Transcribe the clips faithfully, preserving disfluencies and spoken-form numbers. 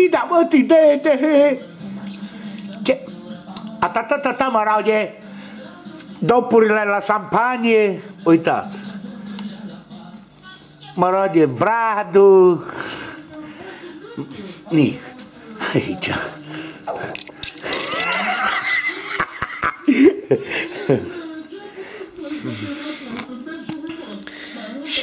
Pida, mă, de, de... Ce? Atatata, mă rauge, dopurile la șampanie, uitați. Mă rauge, bradu, ni, aici. Și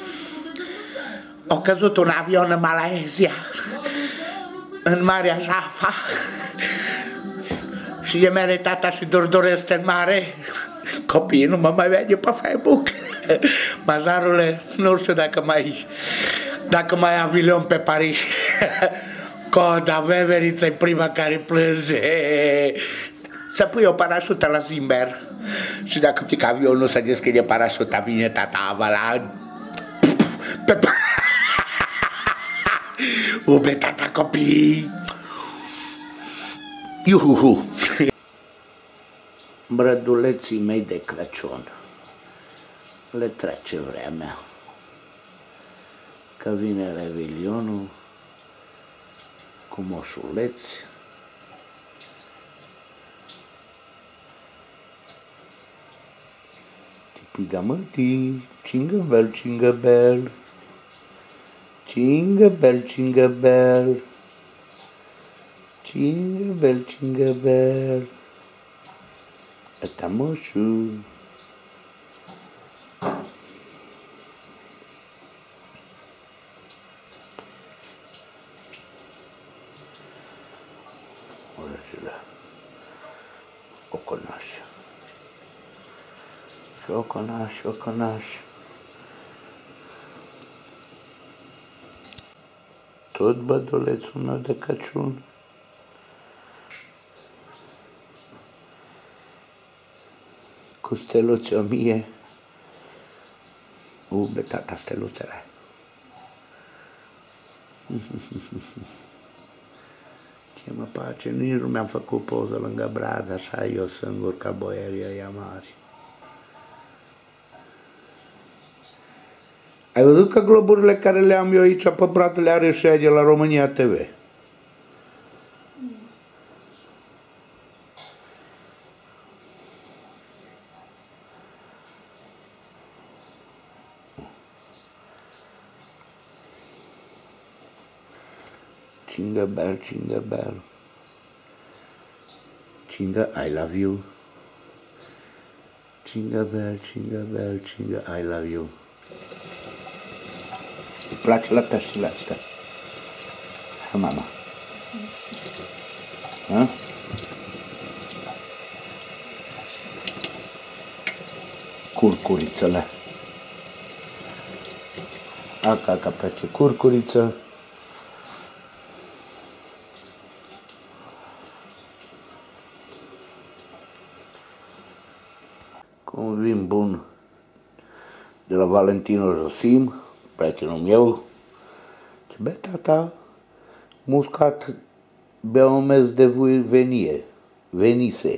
a căzut un avion în Malaezia, în Marea Java, și e mere tata și Durdur este în mare. Copiii nu mă mai vede pe Facebook. Mazarule, nu știu dacă mai dacă mai avilion pe Paris. Coda Veveriță-i prima care plânge. Să pui o parașută la Zimber. Și dacă pică avionul să deschide parașuta, vine tata avalan. Pe Ube tata copii. Iuhuhu. Brăduleții mei de Crăciun. Le trece vremea. Că vine Revelionul cu moșuleți. Tipida mătii, jingle bell, jingle bell. Jingle bell, jingle bell. Jingle bell, jingle bell. Ăsta moșul. Orășile. Oconaș. Și oconaș, oconaș. Tot bădulețul meu de Crăciun. Cu steluțe o mie. Ube, tata, steluțele. Ce mă place, nici nu mi-am făcut poză lângă brad, așa eu singur ca boierii ăia mari. Ai văzut că globurile care le am eu aici pe brad le are și aia de la România T V? Jingle bell, jingle bell. Jingle, I love you. Jingle bell, jingle bell, jingle, I love you. Îi place la peștile astea? Ha, mama. Ha? Curcurițele. Aca, ca place curcuriță. Cu un vin bun de la Valentino Josim, prietenul meu. Ce bă, tata, muscat beomez de venie, venise.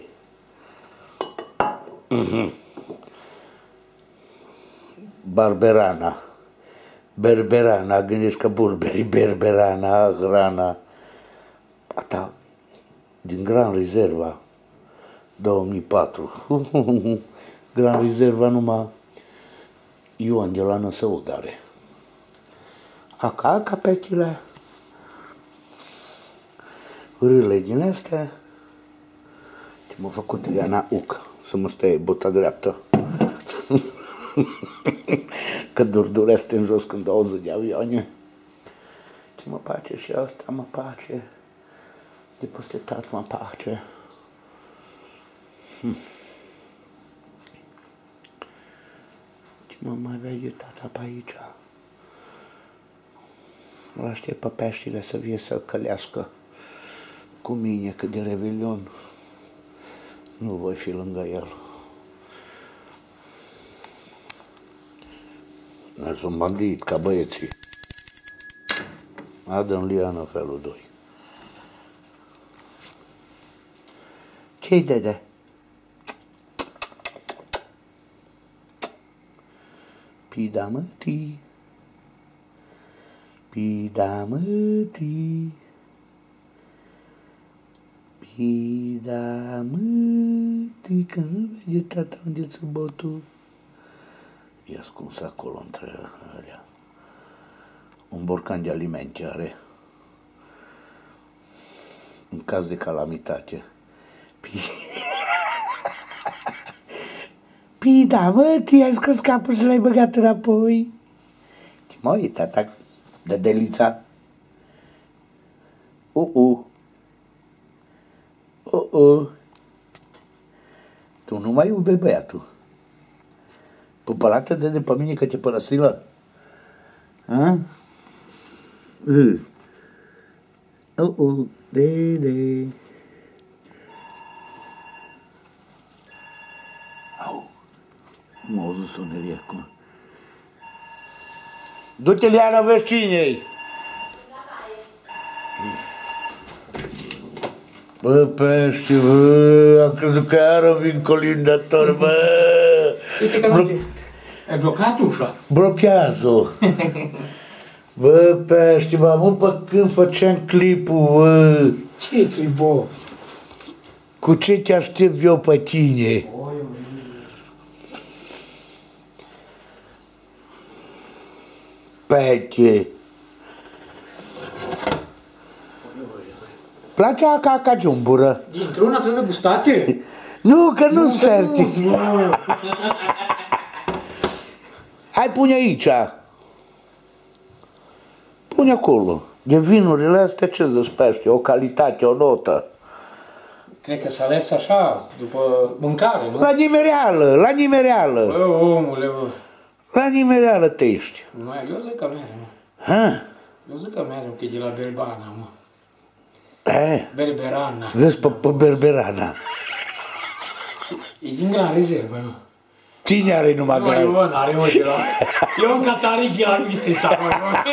Mm-hmm. Barberana, berberana, gândești că burberi, berberana, grana. Ata, din Gran Reserva, două mii patru. Gran Reserva numai Ion de la Năsăudare. Aca, capetile, râle din astea. Ce m-a făcut Ileana Uc, să mă stai buta dreaptă. Că durdurește în jos când auzi de avioane. Ce mă place și asta, mă place. De peste tot mă place. Hm. Ce mă mai vede tata pe aici? Îl aștept pe peștile să vie să călească cu mine, că de Revelion nu voi fi lângă el. Noi sunt bandit ca băieții. Adam Liana, felul doi. Ce-i, dede? Pida mătii, pida mătii. Pida mătii, că nu vede tata unde ți botul. E ascuns acolo între alea. Un borcan de alimente are. În caz de calamitate. Pida mătii, ai scos capul și l-ai băgat înapoi. Măi, tata, de delița. Uh-uh. Uh-uh. Tu nu mai iubi băiatul. Pupălată de de pe mine că te părăsilă. Ha? Uh. Uh-uh. De, de. Au. M-a auzit soneria acum. Du-te, Liana, vezi cine-i. Bă, pește, bă, am crezut că iară vin colindator, bă. Uite că nu te... Ai blocat ușa? Blochează-o. Bă, pește, bă, mult pe când făceam clipul, bă. Ce clip, bă? Cu ce te aștept eu pe tine? Peche. Place ca ca giumbură. Dintr-una trebuie gustate? Nu, că nu-ți ferti. Hai, pune aici. Pune acolo. De vinurile astea ce îți pește? O calitate, o notă. Cred că s-a ales așa, după mâncare, nu? La nimereală, la nimereală. Bă, omule, bă. La nimereală te ești. Mai, eu zic că mere, mă. Ha? Eu zic că mere, că e de la Berbana, mă. Eh? Berberana. Vezi pe, pe Berberana. E din Gran Rezervă, mă. Cine are numai Nu, Gran? eu n-are, mă, de la... Eu în Catarichi la Mistița, mă.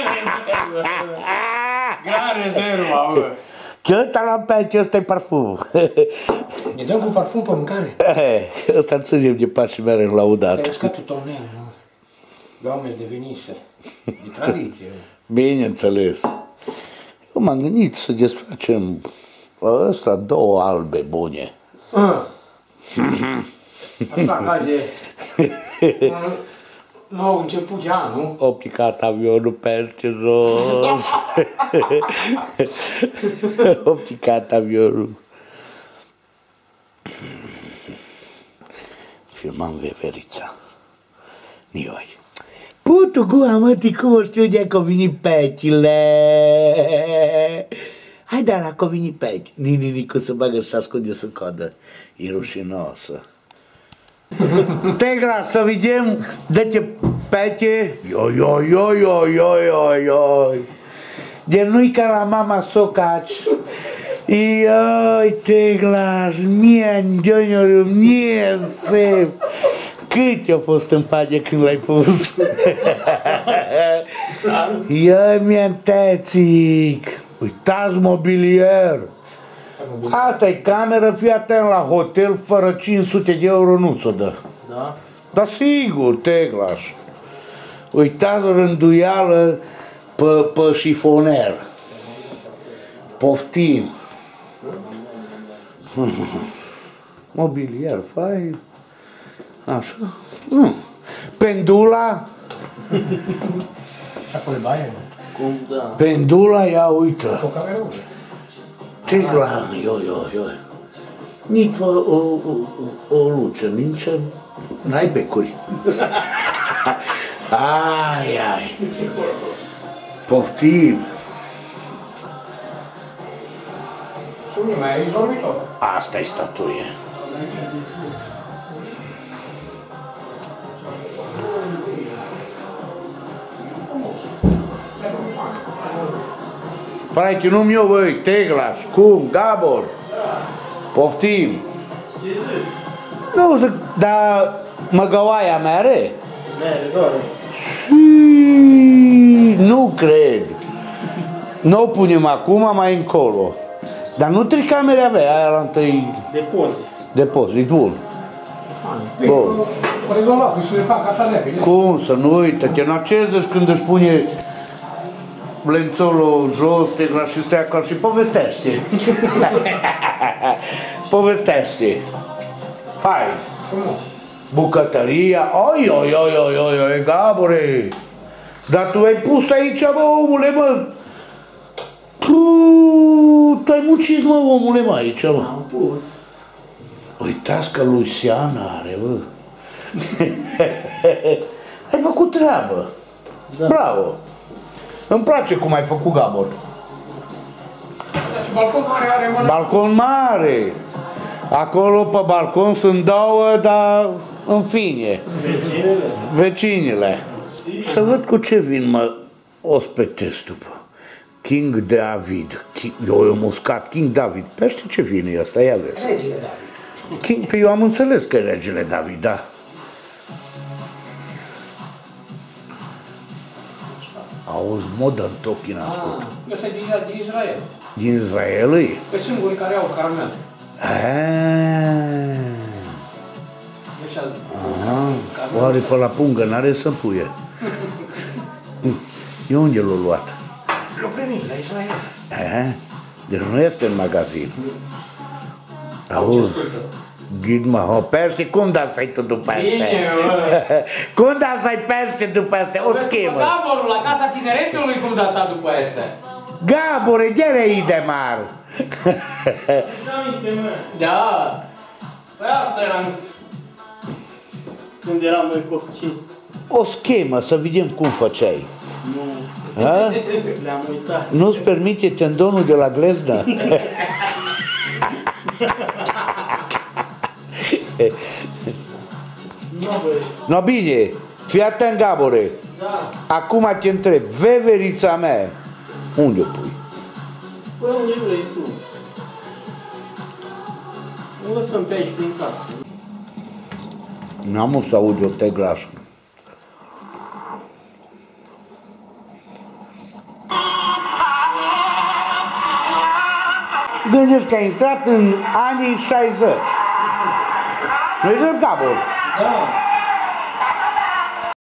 Gran Rezervă, mă. Ce ăsta la pece, ăsta-i parfum. Ne dăm cu parfum pe mâncare. Ăsta ținem de pași și merem laudat. Te-ai uscat tonel, nu? Doamne, de venise. De tradiție. Bineînțeles. Eu m-am gândit să desfacem ăsta două albe bune. Ah. Așa ca de un nou început de an, nu? O picat avionul peste jos. O picat avionul. Filmam veverița. Nioi. Putu gura, mă, cum știu de că vini pecile. Hai, dar dacă vini peci. Nini, nicu să bagă și să ascunde să codă. E rușinoasă. Tegla, să vedem, dă-te pece. Ioi, ioi, ioi, ioi, ioi, ioi, ioi. De nu-i ca la mama Socaci. Ioi, Tegla, mie, Gionioriu, mie, sef. Cât a fost în page când l-ai pus? Ioi, mi-antețic. Uitați mobilier. Asta e cameră, fii atent la hotel, fără cinci sute de euro nu ți-o dă. Da? Da, sigur, Teglaș. Uitați rânduială pe, pe șifoner. Poftim. Mobilier, fai... Așa. Nu. Pendula. Și acolo e baie, Cum da? Pendula, ia uită. o cameră ușă. Tegla, ioi, ioi, ioi. Nici o, o, o, o luce, nici n-ai becuri. Ai, ai. Poftim. Și unii mai ai dormitor. Asta e statuie. Prietenul meu, băi, Teglaș, cum, Gabor? Poftim. Nu, zic, dar măgăoaia mea are? Mere, doar. Și nu cred. Nu o punem acum, mai încolo. Dar nu trei camere avea, aia la întâi Depozit. depozit, bun. Bun. O rezolvat și le fac așa repede. Cum să nu uită, te nacezăși când își pune lențolul jos, tegla și stai acolo și povestește. Povestește. Fain. Bucătăria, oi, oi, oi, oi, oi, oi, Gabore. Dar tu ai pus aici, mă, omule, mă. Tu, tu ai muncit, mă, omule, mă, aici, mă. Am pus. Uitați că Luciana are, bă. Ai făcut treabă. Da. Bravo. Îmi place cum ai făcut, Gabor. Și balcon mare are, mă. Balcon mare. Acolo pe balcon sunt două, dar în fine. Vecinele. Vecinile. Să văd cu ce vin, mă, ospetesc după. King David. Eu am uscat King David. Pește ce vine ăsta, ia vezi. Regele David. King, pe eu am înțeles că e regele David, da. Auzi, modern talking a făcut. Ăsta e din, din Israel. Din Israel e? Pe singurii care au caramel. Aaaa. Deci, Aha. Oare pe la pungă n-are să puie? E unde l-a luat? l-au primit la Israel. Aha. Deci nu este în magazin. Auzi, ghid-mă, ho, pește, cum dați-ai tu după astea? Bine, mă. Cum dați-ai pește după astea? O schemă. Gaborul, la Casa Tineretului, cum dați după astea? Gabore, ghere de mar. Aminte, mă. Da. Păi asta eram când eram noi copii. O schemă, să vedem cum făceai. Nu. Ha? Le-am uitat. Nu-ți permite tendonul de la gleznă? Nu, băi. No bine, fii atent, Gabore. Da. Acum te întreb, veverița mea, unde o pui? Păi unde vrei tu? O lăsăm pe aici, prin casă. N-am o să aud eu te glaș. Gândești că ai intrat în anii șaizeci. Nu-i drept, Gabor? Da.